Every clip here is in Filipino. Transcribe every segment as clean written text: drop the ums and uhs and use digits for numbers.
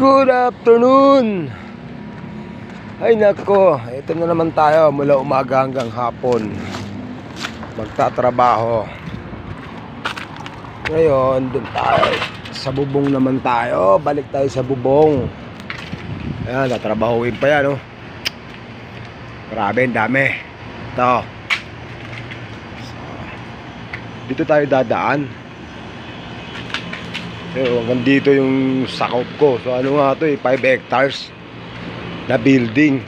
Good afternoon. Ay nako, ito na naman tayo mula umaga hanggang hapon magtatrabaho. Ngayon, dun tayo sa bubong naman tayo. Balik tayo sa bubong. Ayan, tatrabahuin pa yan, oh. Grabe, ang dami. Ito. Dito tayo dadaan. Hanggang dito yung sakop ko. So ano nga ito, 5 hectares na building.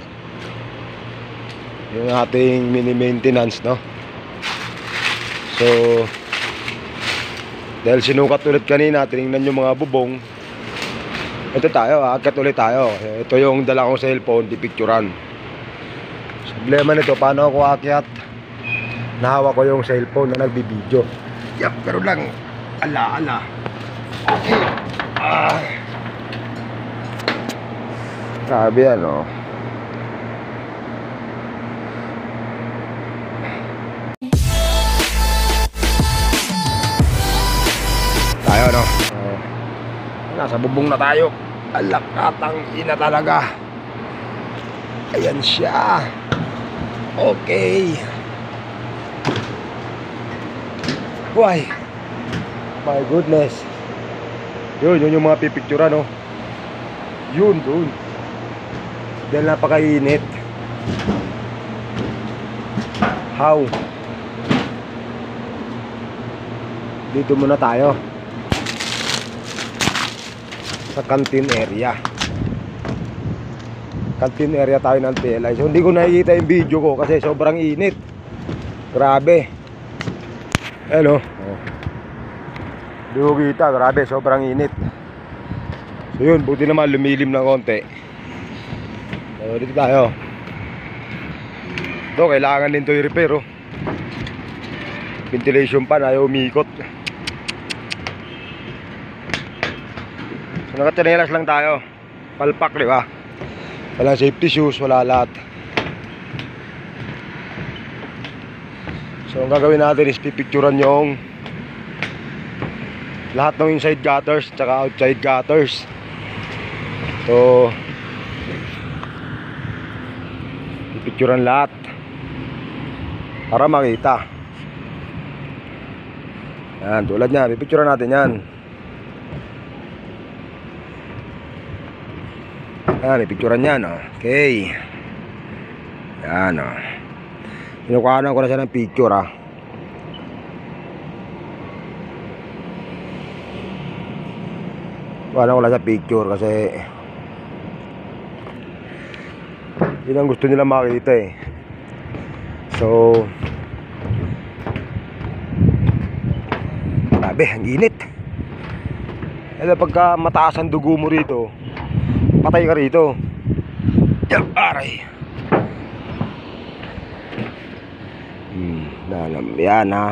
Yung ating mini maintenance, no? So dahil sinukat ulit kanina, tinignan yung mga bubong. Ito tayo, aakyat ulit tayo. Ito yung dala kong cellphone, di picturean. Problema nito, paano ako aakyat? Nahawa ko yung cellphone na nagbibideo. Yap, pero lang ala. Okay. Grabe yan, oh. Tayo, no? Nasa bubong na tayo. Alakatang ina talaga. Ayan siya. Okay. Why? My goodness. Yun yung mga pipictura, no? Yun, dun. Dahil napakainit. How? Dito muna tayo sa canteen area. Canteen area tayo ng TLI. So hindi ko nakikita yung video ko kasi sobrang init. Grabe. Hello. Hindi ko kita, grabe, sobrang init. So yun, buti naman lumilim ng konti. So dito tayo. Ito, kailangan din ito i-repair, oh. Ventilation pan, ayaw umikot. So nakachanelas lang tayo. Palpak, di ba? Walang safety shoes, wala lahat. So ang gagawin natin is pipicturan yung lahat ng inside gutters tsaka outside gutters. So pipicturan lahat para makita. Yan, tulad niya, pipicturan natin yan. Yan, pipicturan yan, oh. Okay. Yan, oh. Pinukuhanan ko na siya ng picture, ah. Wala ko lang sa picture kasi yun ang gusto nila makita, eh. So grabe, ang init. Kaya pagka mataas ang dugo mo rito, patay ka rito. Aray. Yan, ha.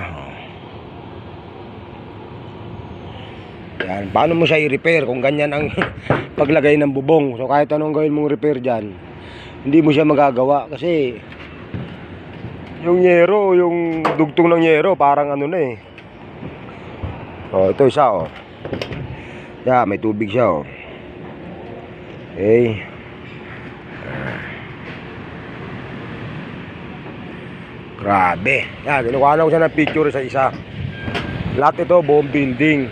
Yan. Paano mo siya i-repair kung ganyan ang paglagay ng bubong? So kahit anong gawin mong repair dyan, hindi mo siya magagawa kasi yung yero, yung dugtong ng yero parang ano na, eh. Oh, ito isa, oh. Yeah, may tubig siya, oh. Okay. Grabe. Yan, kinukuha ko siya ng picture sa isa. Lahat ito, buong building.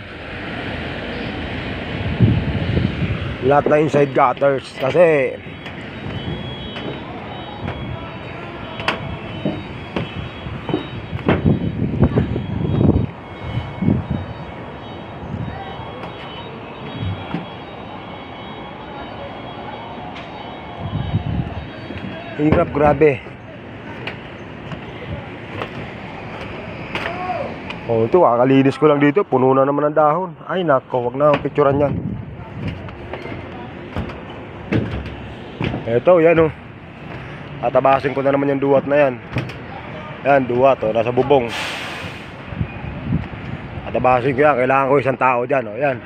Lahat na inside gutters. Kasi hirap, grabe. Oh, ito, kakalinis ko lang dito. Puno na naman ng dahon. Ay nako, wag na ang picturean yan. Ito, yan, oh. Tatabasin ko na naman yung duwat na yan. Yan, duwat, oh, nasa bubong. Tatabasin ko yan. Kailangan ko isang tao dyan, oh, yan.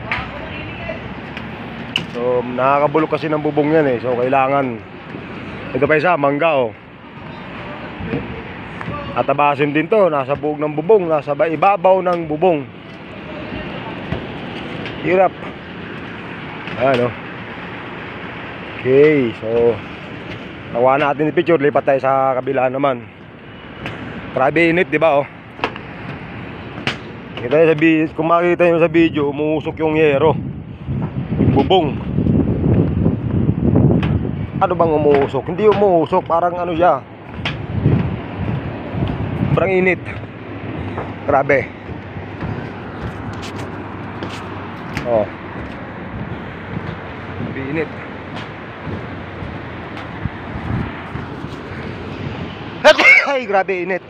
So, nakakabulok kasi ng bubong yan, eh. So, kailangan. Ito pa isa, mangga, oh. Tatabasin din to, nasa buog ng bubong, nasa ibabaw ng bubong. Hirap. Ayan, oh. Okay, so nakuha natin yung picture, lipat tayo sa kabila naman. Grabe init, di ba oh? Kita sa kung makita nyo sa video, umuusok yung yero, yung bubong. Ano bang umuusok? Hindi umuusok, parang ano siya, parang init. Grabe. Oh, init. Ay, grabe init.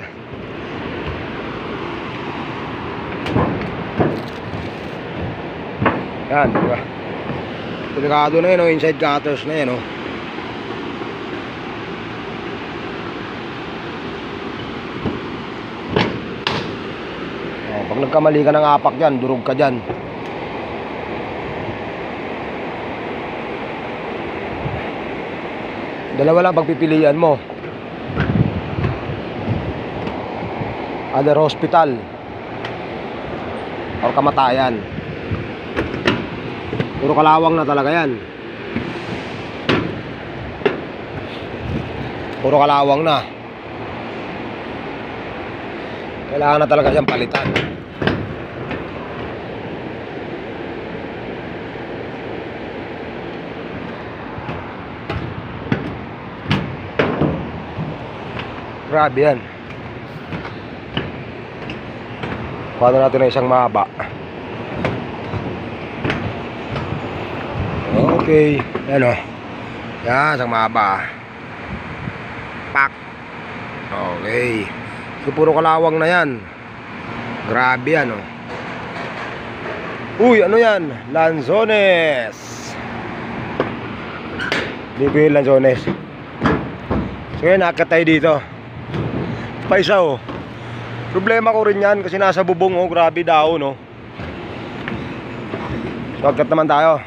Yan, diba? Delikado na yun, oh. Inside cutters na yan, oh. Oh, pag nagkamali ka ng apak dyan, durog ka dyan. Dalawa lang pagpipilian mo. Either hospital or kamatayan. Puro kalawang na talaga yan. Puro kalawang na. Kailangan na talaga siyang palitan. Grabe yan. Kuha na natin na isang mahaba. Okay, yan o. Yan, isang mahaba. Pak. Okay. So, puro kalawang na yan. Grabe yan o. Uy, ano yan? Lanzones. Hindi ko yung lanzones. So yan, nakakit tayo dito. Paisa o. Problema ko rin yan kasi nasa bubong oh, grabe daw no. So agad naman tayo.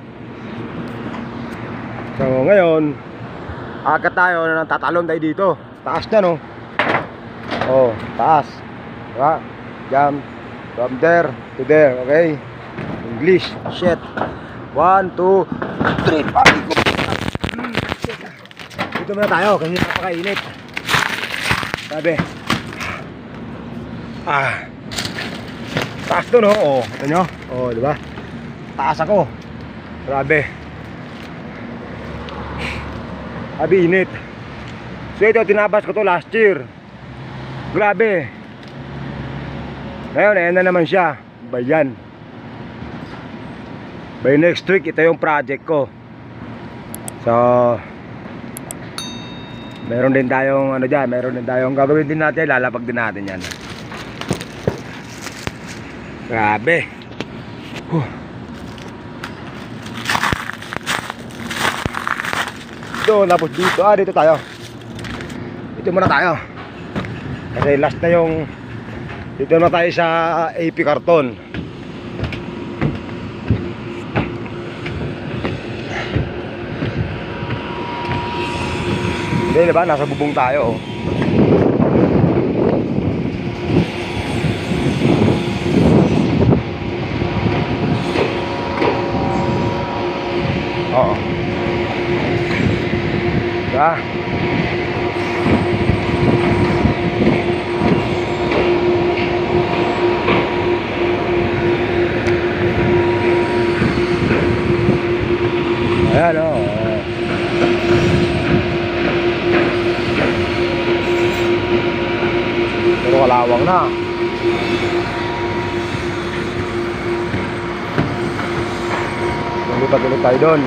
So ngayon agad tayo na tatalon tayo dito. Taas na no. Oh, taas. Diba? Jump from there to there, okay? English, shit. 1, 2, 3, paligo. Dito muna tayo kasi napakainit. Sabi taas to no, oh, ito nyo, oh, diba? Taas ako, grabe. Grabe init. So ito, tinabas ko to last year. Grabe. Ngayon, ayan na naman siya. Bayan. By next week, ito yung project ko. So meron din tayong ano dyan, meron din tayong gagawin din natin, lalapag din natin yan. Grabe. Ito, tapos dito, dito tayo. Dito muna tayo. Kasi last na yung, dito na tayo sa AP karton. Hindi, diba? Nasa bubong tayo, oh. Oo. Diba? Ayan, oh. Pero kalawang na. Lumipat ulit tayo doon.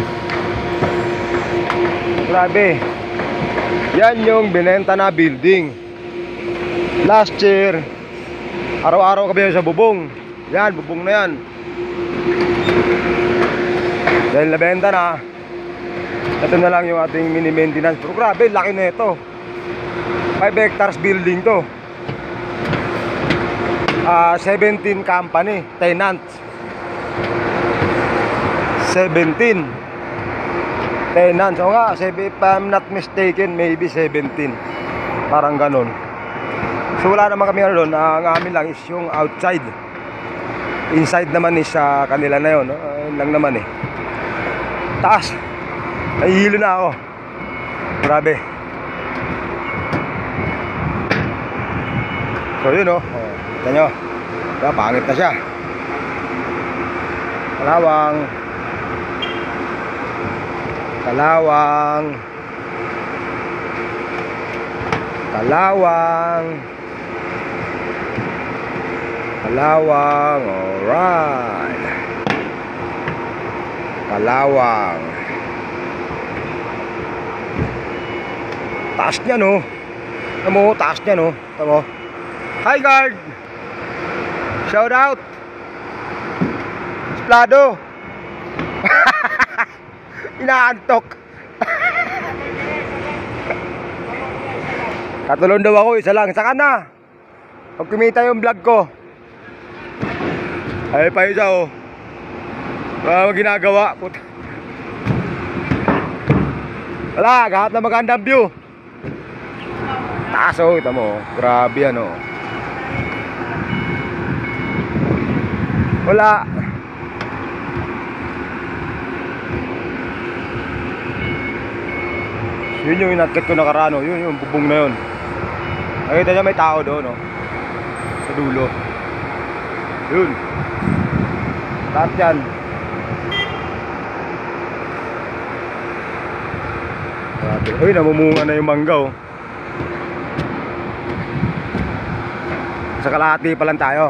Grabe. Yan yung binenta na building. Last year, araw-araw kami sa bubong. Yan, bubong na yan. Dahil nabenta na, ito na lang yung ating mini maintenance. Pero grabe, laki na ito. 5 hectares building to. 17 company, tenants. 17 tenants. O nga, if I'm not mistaken, maybe 17. Parang ganun. So wala naman kami ano doon. Ang amin lang is yung outside. Inside naman is sa kanila na yun. Lang naman eh. Taas. Nahihilo na ako. Grabe. So yun oh. Kita nyo. Diba, pangit na siya. Kalawang. Kalawang. Kalawang. Kalawang. Alright. Kalawang. Taas niya no. Tamo, taas niya no. Tamo. Hi guard. Shout out. Splado. Inaantok. Katulong daw ako, isa lang. Saka na. Pag kumita yung vlog ko. Ay pa isa oh. Wala ginagawa. Puta. Wala, kahit na magandang view. Taas oh, kita mo. Grabe yan oh. Wala. Yun yung inatkit ko nakaraan oh. Yun yung bubong na yun. Nakita niya may tao doon oh. Sa dulo. Yun. Lahat yan. Uy, namumunga na yung mangga oh. Sa kalahati pa lang tayo.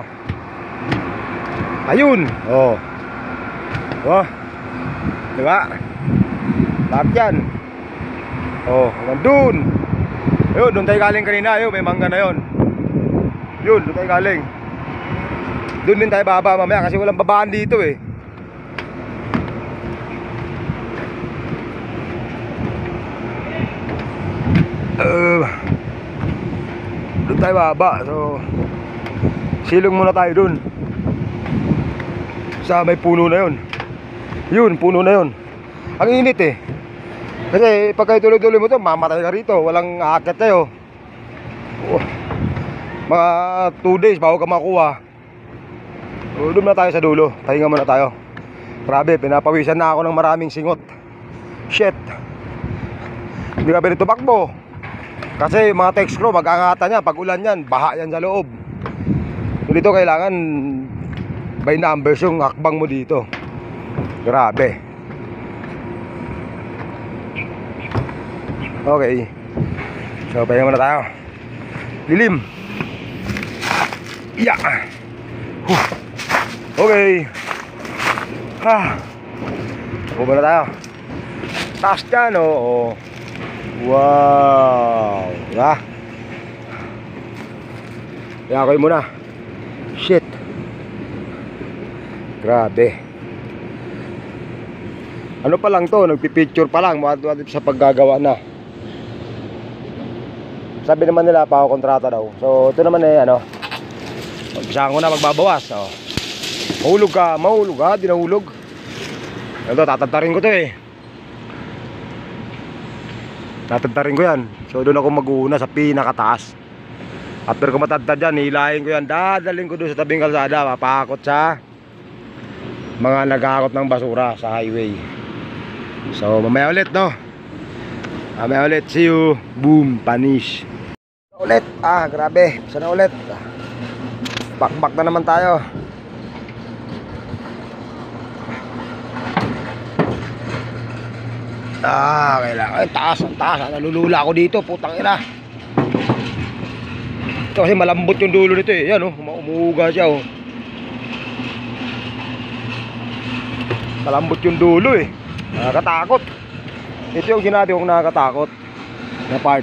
Ayun. Oh. Oh. Diba? Lahat yan. Oh, hanggang dun. Ayun, doon tayo galing kanina. Ayun, may mangga na yun. Yun, doon tayo galing. Doon din tayo baba mamaya kasi walang babaan dito eh. Doon tayo baba. So silong muna tayo doon. Sa may puno na yun. Yun, puno na yun. Ang init eh. Kasi pag kayo tuloy-tuloy mo to, mamatay ka rito. Walang aakyat tayo. Mga 2 days bago ka makuha. So, doon na tayo sa dulo. Pahinga muna tayo. Grabe, pinapawisan na ako ng maraming singot. Shit. Hindi ka pwede tumakbo. Kasi mga text crew, mag-angatan yan. Pag ulan yan, baha yan sa loob. So, dito kailangan by numbers yung hakbang mo dito. Grabe. Okay. So, pahinga muna tayo. Lilim. Yeah. Okay. Baba na tayo. Taas dyan oh. Wow. Diba? Kaya kayo muna. Shit. Grabe. Ano pa lang to, nagpipicture pa lang sa paggagawa na. Sabi naman nila pa ako kontrata daw. So ito naman eh ano, magpisahan ko na magbabawas oh. Mahulog ka, di nahulog. Ito, tatantarin ko to eh. Tatantarin ko yan. So doon ako mag-uuna sa pinakataas. After ko matantad yan, hilahin ko yan. Dadalhin ko doon sa tabing kalsada. Papakot sa mga nagkakot ng basura sa highway. So mamaya ulit no. Mamaya ulit, see you. Boom, panish. Ulit, grabe. Sana ulit. Bakbak na naman tayo. Kailangan. Ay, taas. Nalulula ako dito, putang ina. Ito kasi malambot yung dulo nito eh. Yan oh, umuuga siya oh. Malambot yung dulo eh. Nakakatakot. Ito yung sinabi kong nakakatakot na part.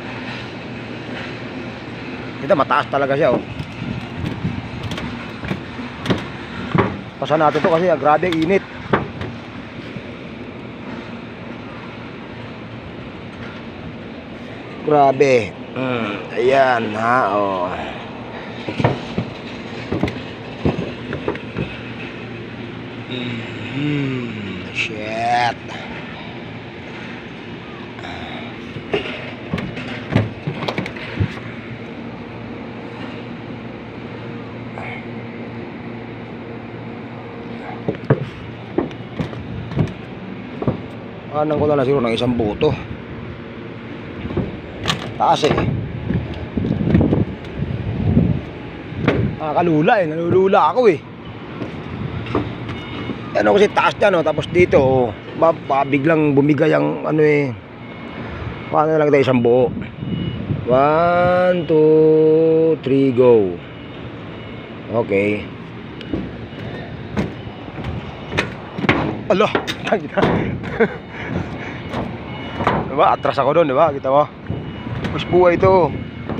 Ito mataas talaga siya oh. Pasan natin to kasi grabe init. Grabe. Ayan ha oh. Shit. Kanan ko na lang siguro ng isang buto. Taas eh. Nakakalula eh, nalulula ako eh. Ano kasi taas dyan, oh. Tapos dito, oh, biglang bumigay ang ano eh. Paano na lang tayo isang buo? 1, 2, 3, go. Okay. Ala, kita. Diba, atras ako doon, diba? Kita mo? Push buhay ito.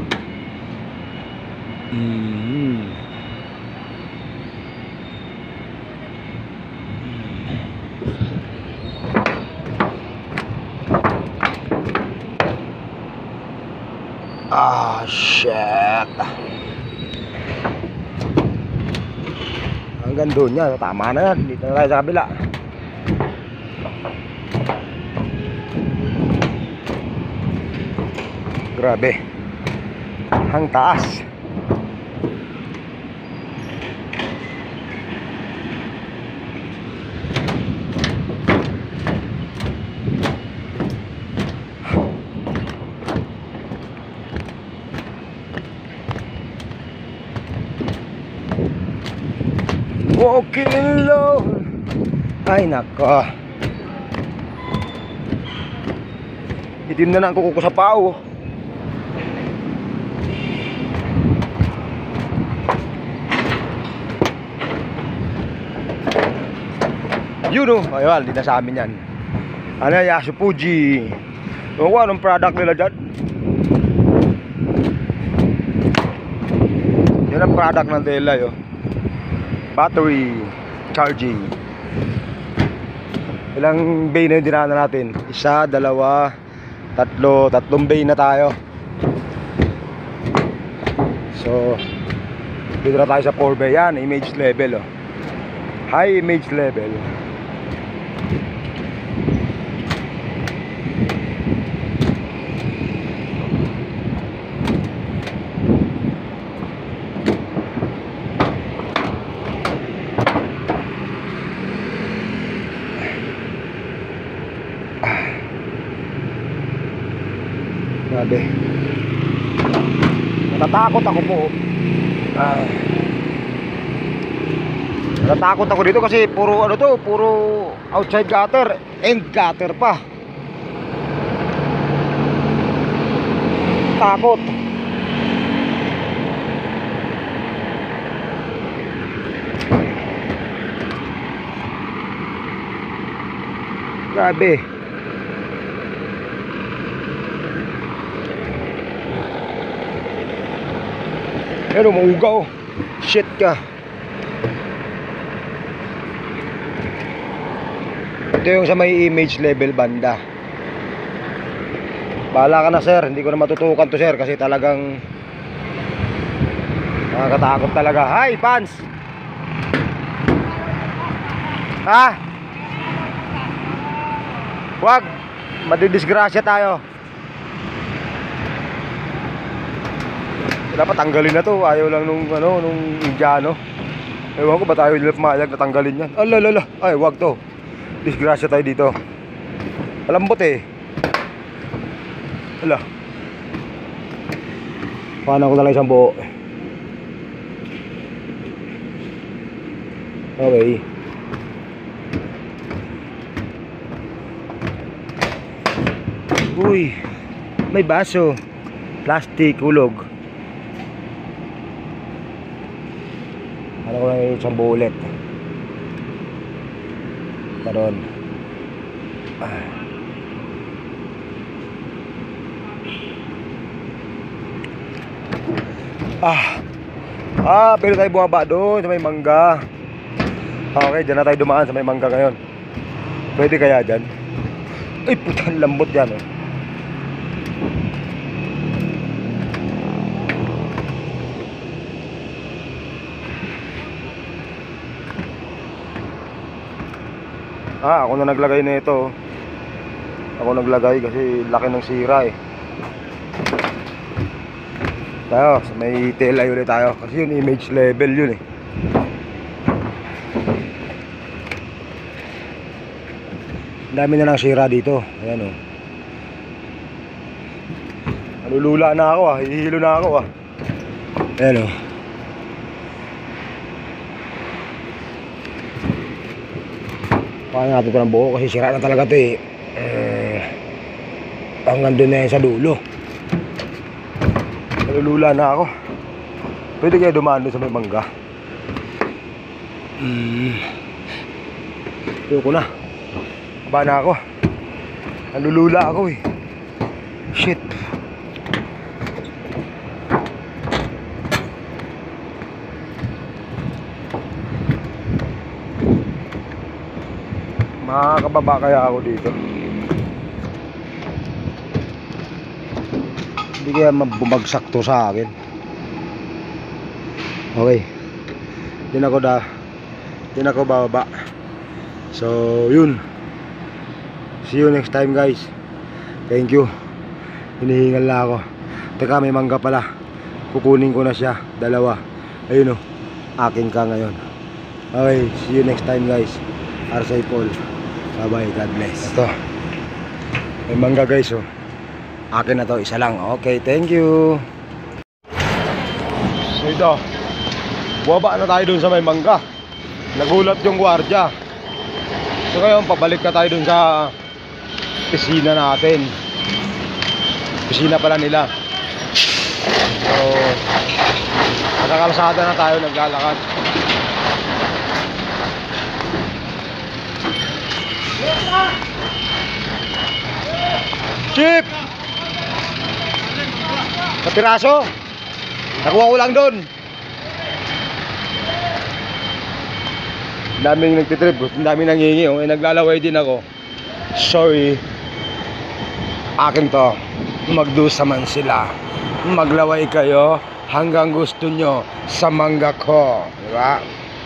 Ah, shit. Hanggang doon yan. Tama na yan. Dito na tayo sa kabila. Grabe. Ang taas. Walking alone. Ay nako. Itim na ang kuko ko sa pao. Yun oh, ayun, di na sa amin yan. Ano yan, Yasu Fuji. Ewan ko anong product nila dyan. Yan ang product ng tela yun. Battery charging. Ilang bay na yung dinaanan natin? 1, 2, 3. Tatlong bay na tayo. So dito na tayo sa 4 bay. Yan, image level oh. High image level. Grabe. Natatakot ako po. Natatakot ako dito kasi puro ano to, puro outside gutter, end gutter pa. Takot. Grabe. Pero maugaw. Shit ka. Ito yung sa may image level banda. Bahala ka na sir. Hindi ko na matutukan to sir. Kasi talagang nakakatakot talaga. Hi Pans. Ha? Wag. Madidisgrasya tayo. Dapat tanggalin na to. Ayaw lang nung ano, nung Indiano. Ewan ko ba tayo pumayag na tanggalin yan. Alalala. Ay wag to. Disgrasya tayo dito. Malambot eh. Ala. Paano ko na lang isang buo. Okay. Uy. May baso. Plastic, hulog. Ano ko lang isang buo ulit. Karoon. Pero tayo bumaba doon sa may mangga. Okay, dyan na tayo dumaan sa may mangga ngayon. Pwede kaya dyan? Ay, putang lambot yan oh. Ako na naglagay na ito. Ako naglagay kasi laki ng sira eh. Tayo, may tail eye ulit tayo. Kasi yun image level yun eh. Ang dami na lang sira dito. Ayan o. Nalulula na ako ah. Hihilo na ako ah. Ayan o. Paano natin ito ng buo kasi sira na talaga ito eh. Hanggang doon na yan sa dulo. Nalulula na ako. Pwede kaya dumaan doon sa may mangga. Ayoko na. Haba na ako. Nalulula ako eh. Shit. Makakababa kaya ako dito. Hindi kaya bumagsak to sa akin. Okay. Hindi na ako bababa. So yun. See you next time guys. Thank you. Hinihingal na ako. Teka, may mangga pala. Kukunin ko na siya. Dalawa. Ayun o. Akin ka ngayon. Okay. See you next time guys. Arsay Paul. Bye bye. God bless. Ito. May mangga guys o. Akin na to. Isa lang. Okay. Thank you. So ito. Buwaba na tayo dun sa may mangga. Nagulat yung gwardiya. So ngayon pabalik na tayo dun sa pisina natin. Pisina pala nila. So nakakalsada na tayo, naglalakad. Chip! Sa piraso. Nakuha ko lang dun. Daming nagtitrip, daming nangingi. Naglalaway din ako. Sorry. Akin to. Magdusa man sila. Maglaway kayo hanggang gusto nyo sa mangga ko. Diba?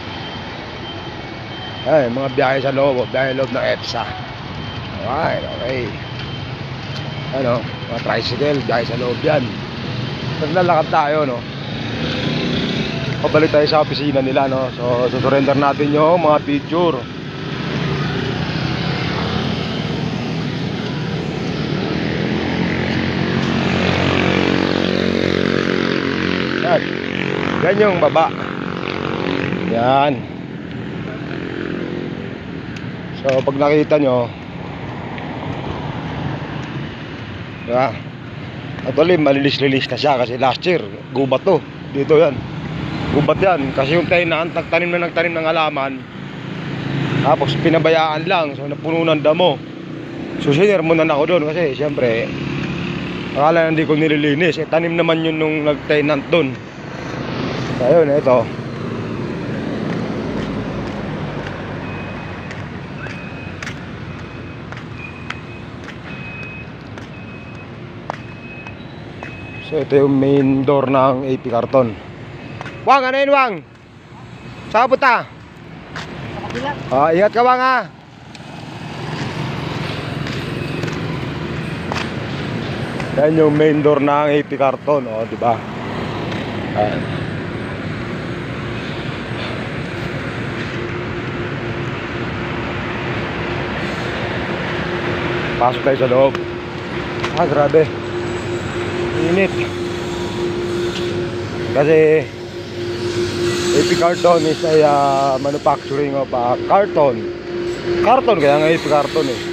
Ay, mga biyahe sa loob. Biyahe loob ng EDSA. Alright, okay. Ano, mga tricycle, biyahe sa loob yan. Naglalakad tayo, no? Pabalik tayo sa opisina nila, no? So, susurrender natin yung mga picture. Yan. Yan yung baba. Yan. So, pag nakita nyo, diba? Actually, malilis-lilis na siya kasi last year, gubat to. Dito yan. Gubat yan. Kasi yung nagtanim ng halaman, tapos pinabayaan lang. So, napuno ng damo. So, sinermonan ako doon kasi, siyempre, akala hindi ko nililinis. Tanim naman yun nung nag-tenant doon. So, ayun, ito. So ito yung main door ng AP Carton. Wang, ano yun Wang? Saan punta? Ingat ka Wang ha. Yan yung main door ng AP Carton, diba? Pasok tayo sa loob. Grabe. Init. Kasi AP Carton is a manufacturing of carton. Carton kaya nga AP Carton eh.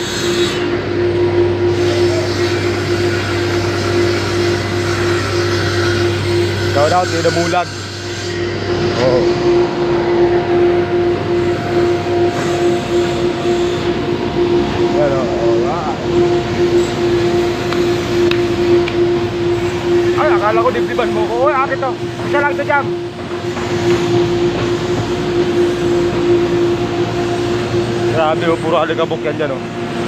Shout out to the Mulag. Oh. Yan o. Ay, akala ko dibdiban mo ko. Uy, akin to. Isa lang to jam. Grabe o, puro aligabok yan dyan o.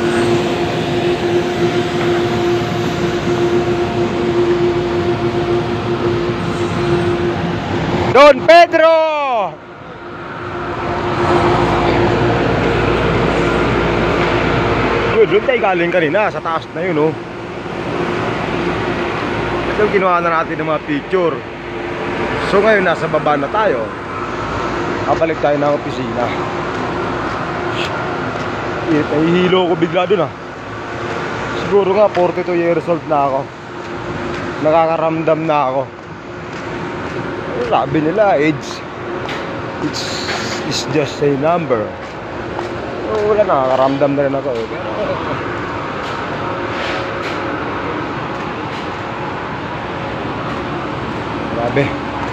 Don Pedro! Yun, doon tayo galing kanina. Sa taas na yun o. So ginawa na natin ng mga picture. So ngayon nasa baba na tayo. Kabalik tayo ng opisina. Nahihilo ko bigla dun ah. Siguro nga 42 years old na ako. Nakakaramdam na ako. Sabi nila age it's just a number. Wala, nakakaramdam na rin ako eh. Pero grabe.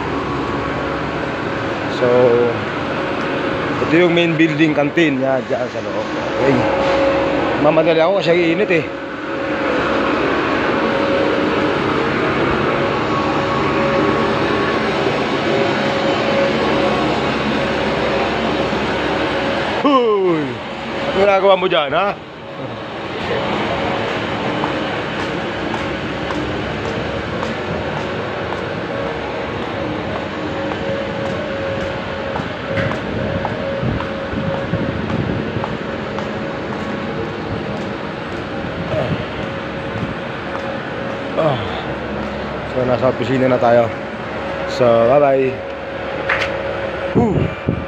So ito yung main building canteen niya dyan sa loob. Okay. Mamadali ako kasi init eh. Huy! Ano ginagawa mo dyan, ha? So nasa opisina na tayo. So bye bye.